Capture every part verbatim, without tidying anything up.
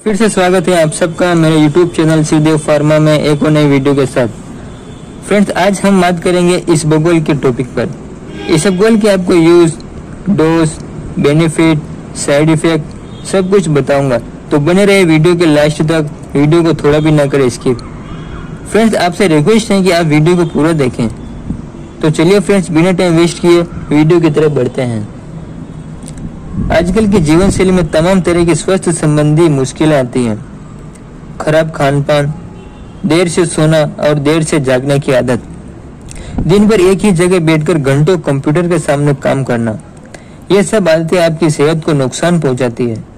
फिर से स्वागत है आप सबका मेरे यूट्यूब चैनल शिवदेव फार्मा में एक और नई वीडियो के साथ। फ्रेंड्स, आज हम बात करेंगे इसबगोल के टॉपिक पर। इसबगोल के आपको use, dose, benefit, side effect सब कुछ बताऊंगा, तो बने रहे वीडियो के लास्ट तक। वीडियो को थोड़ा भी ना करें स्किप। फ्रेंड्स, आपसे रिक्वेस्ट है कि आप वीडियो को पूरा देखें। तो चलिए फ्रेंड्स, बिना टाइम वेस्ट किए वीडियो की तरफ बढ़ते हैं। आजकल की जीवन शैली में तमाम तरह की स्वास्थ्य संबंधी मुश्किलें आती हैं। खराब खान पान, देर से सोना और देर से जागने की आदत, दिन भर एक ही जगह बैठकर घंटों कंप्यूटर के सामने काम करना, ये सब आदतें आपकी सेहत को नुकसान पहुंचाती है।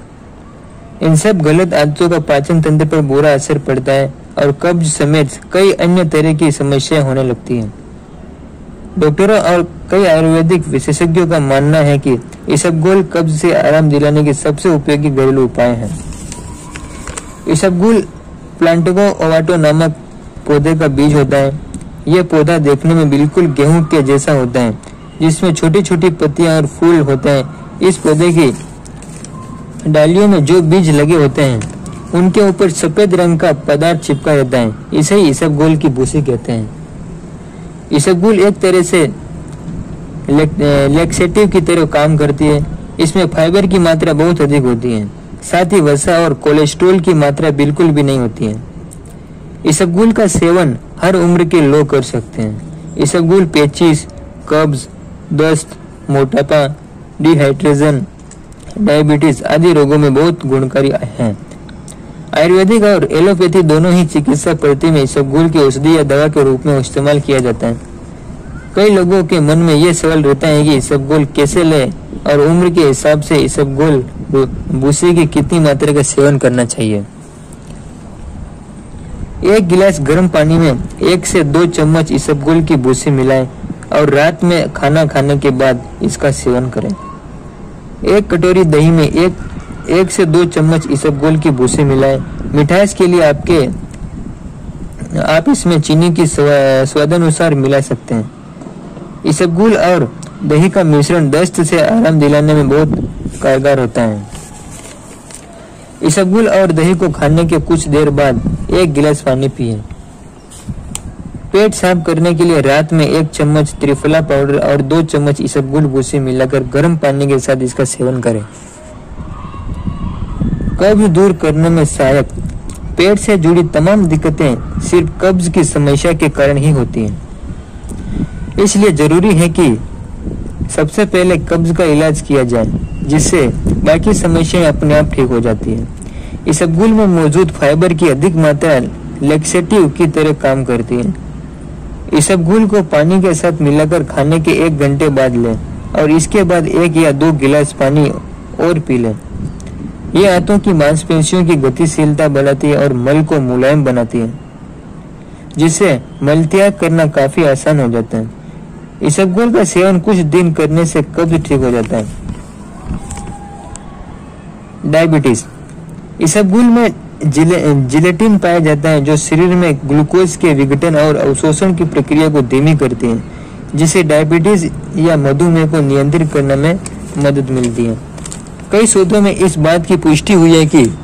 इन सब गलत आदतों का पाचन तंत्र पर बुरा असर पड़ता है और कब्ज समेत कई अन्य तरह की समस्याएं होने लगती हैं। डॉक्टरों और कई आयुर्वेदिक विशेषज्ञों का मानना है कि इसबगोल कब्ज से आराम दिलाने के सबसे उपयोगी घरेलू उपाय हैं। इसबगोल प्लांटिगो ओवाटो नामक पौधे का बीज होता है। यह पौधा देखने में बिल्कुल गेहूं के जैसा होता है, जिसमें छोटी छोटी पत्तियां और फूल होते हैं। इस पौधे की डालियों में जो बीज लगे होते हैं, उनके ऊपर सफेद रंग का पदार्थ चिपका रहता है। इसे ही इसबगोल की भूसी कहते हैं। इसबगोल एक तरह से लेक्सेटिव की तरह काम करती है। इसमें फाइबर की मात्रा बहुत अधिक होती है, साथ ही वसा और कोलेस्ट्रॉल की मात्रा बिल्कुल भी नहीं होती है। इसबगोल का सेवन हर उम्र के लोग कर सकते हैं। इसबगोल पेचिश, कब्ज, दस्त, मोटापा, डिहाइड्रेशन, डायबिटीज आदि रोगों में बहुत गुणकारी है। आयुर्वेदिक और एलोपैथी दोनों ही चिकित्सा पद्धति में इसबगोल की औषधि या दवा के रूप में इस्तेमाल किया जाता है। कई लोगों के मन में यह सवाल रहता है कि इसबगोल कैसे लें और उम्र के हिसाब से इसबगोल भूसे की कितनी मात्रा का सेवन करना चाहिए। एक गिलास गर्म पानी में एक से दो चम्मच इसबगोल की भूसी मिलाएं और रात में खाना खाने के बाद इसका सेवन करें। एक कटोरी दही में एक एक से दो चम्मच इसबगोल की भूसी मिलाएं। मिठास के लिए आपके आप इसमें चीनी की स्वादानुसार मिला सकते हैं। इसबगोल और दही का मिश्रण दस्त से आराम दिलाने में बहुत कारगर होता है। इसबगोल और दही को खाने के कुछ देर बाद एक गिलास पानी पिएं। पेट साफ करने के लिए रात में एक चम्मच त्रिफला पाउडर और दो चम्मच इसबगोल भूसी मिलाकर गर्म पानी के साथ इसका सेवन करें। कब्ज दूर करने में सहायक। पेट से जुड़ी तमाम दिक्कतें सिर्फ कब्ज की समस्या के कारण ही होती हैं, इसलिए जरूरी है कि सबसे पहले कब्ज का इलाज किया जाए, जिससे बाकी समस्याएं अपने आप ठीक हो जाती हैं। इसबगोल में मौजूद फाइबर की अधिक मात्रा लेक्सेटिव की तरह काम करती है। इसबगोल को पानी के साथ मिलाकर खाने के एक घंटे बाद लें और इसके बाद एक या दो गिलास पानी और पी लें। ये आंतों की मांसपेशियों की गतिशीलता बढ़ाती है और मल को मुलायम बनाती है, जिससे मल त्याग करना काफी आसान हो जाता है। इसबगोल का सेवन कुछ दिन करने से कब्ज ठीक हो जाता है। डायबिटीज। इसबगोल में जिले, जिलेटिन पाया जाता है, जो शरीर में ग्लूकोज के विघटन और अवशोषण की प्रक्रिया को धीमी करती है, जिससे डायबिटीज या मधुमेह को नियंत्रित करने में मदद मिलती है। कई शोधों में इस बात की पुष्टि हुई है कि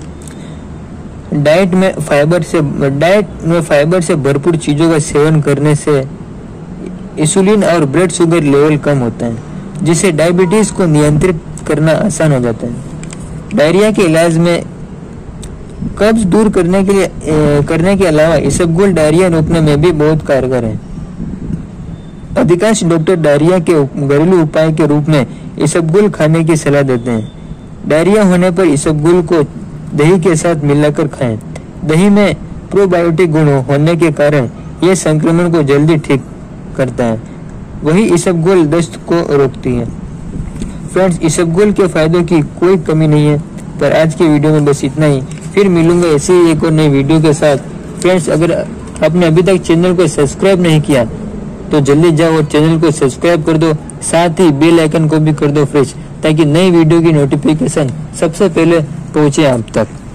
डाइट में फाइबर से डाइट में फाइबर से भरपूर चीजों का सेवन करने से इंसुलिन और ब्लड शुगर लेवल कम होता है, जिससे डायबिटीज को नियंत्रित करना आसान हो जाता है। डायरिया के इलाज में कब्ज दूर करने के लिए ए, करने के अलावा इसबगोल डायरिया रोकने में भी बहुत कारगर है। अधिकांश डॉक्टर डायरिया के घरेलू उपाय के रूप में इसबगोल खाने की सलाह देते हैं। डायरिया होने पर इसबगोल को दही के साथ मिलाकर खाएं। दही में प्रोबायोटिक गुण होने के कारण यह संक्रमण को जल्दी ठीक करता है। वही इसबगोल दस्त को रोकती है। फ्रेंड्स, इसबगोल के फायदों की कोई कमी नहीं है, पर आज की वीडियो में बस इतना ही। फिर मिलूंगा ऐसी ही एक और नई वीडियो के साथ। फ्रेंड्स, अगर आपने अभी तक चैनल को सब्सक्राइब नहीं किया तो जल्दी जाओ और चैनल को सब्सक्राइब कर दो, साथ ही बेल आइकन को भी कर दो फ्रेंड्स, ताकि नई वीडियो की नोटिफिकेशन सबसे पहले पहुंचे आप तक।